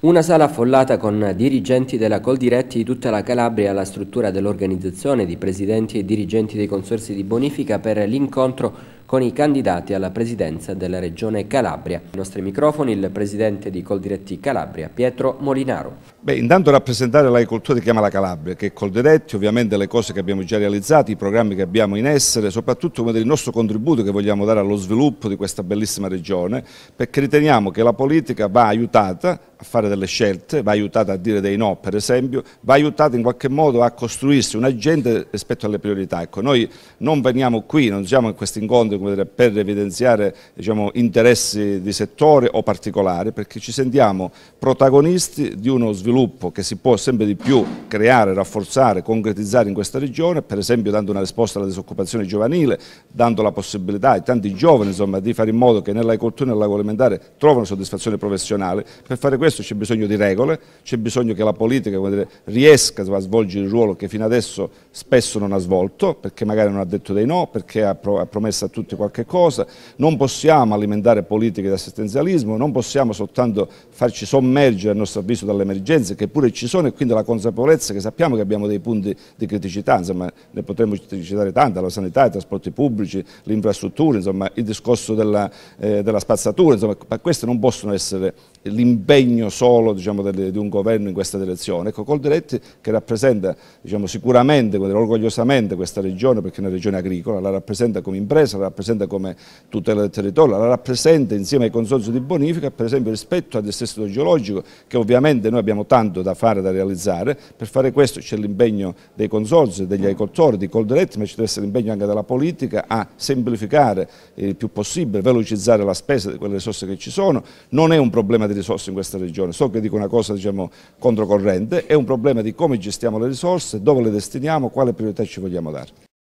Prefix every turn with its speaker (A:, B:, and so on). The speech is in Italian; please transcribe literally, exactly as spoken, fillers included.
A: Una sala affollata con dirigenti della Coldiretti di tutta la Calabria alla struttura dell'organizzazione di presidenti e dirigenti dei consorzi di bonifica per l'incontro con i candidati alla presidenza della Regione Calabria. Ai nostri microfoni il presidente di Coldiretti Calabria, Pietro Molinaro.
B: Beh, intanto rappresentare l'agricoltura che chiama la Calabria, che è Coldiretti, ovviamente le cose che abbiamo già realizzato, i programmi che abbiamo in essere, soprattutto come il nostro contributo che vogliamo dare allo sviluppo di questa bellissima regione, perché riteniamo che la politica va aiutata a fare delle scelte, va aiutata a dire dei no, per esempio, va aiutata in qualche modo a costruirsi un'agenda rispetto alle priorità. Ecco, noi non veniamo qui, non siamo in questi incontri come dire, per evidenziare diciamo, interessi di settore o particolari, perché ci sentiamo protagonisti di uno sviluppo che si può sempre di più creare, rafforzare, concretizzare in questa regione, per esempio dando una risposta alla disoccupazione giovanile, dando la possibilità ai tanti giovani insomma, di fare in modo che nell'agricoltura e nell'agroalimentare trovino soddisfazione professionale. Per fare questo c'è bisogno di regole, c'è bisogno che la politica dire, riesca a svolgere il ruolo che fino adesso spesso non ha svolto, perché magari non ha detto dei no, perché ha, pro ha promesso a tutti qualche cosa. Non possiamo alimentare politiche di assistenzialismo, non possiamo soltanto farci sommergere a nostro avviso dalle emergenze che pure ci sono, e quindi la consapevolezza che sappiamo che abbiamo dei punti di criticità, insomma ne potremmo citare tante, la sanità, i trasporti pubblici, le infrastrutture, insomma il discorso della, eh, della spazzatura, insomma ma questi non possono essere l'impegno solo diciamo, delle, di un governo in questa direzione. Ecco, Coldiretti che rappresenta diciamo, sicuramente, orgogliosamente questa regione, perché è una regione agricola, la rappresenta come impresa, la rappresenta come tutela del territorio, la rappresenta insieme ai consorzi di bonifica, per esempio rispetto al dissesto geologico, che ovviamente noi abbiamo tanto da fare, da realizzare. Per fare questo c'è l'impegno dei consorzi, degli agricoltori, di Coldiretti, ma ci deve essere l'impegno anche della politica a semplificare il più possibile, velocizzare la spesa di quelle risorse che ci sono. Non è un problema di risorse in questa regione, so che dico una cosa diciamo, controcorrente, è un problema di come gestiamo le risorse, dove le destiniamo, quale priorità ci vogliamo dare.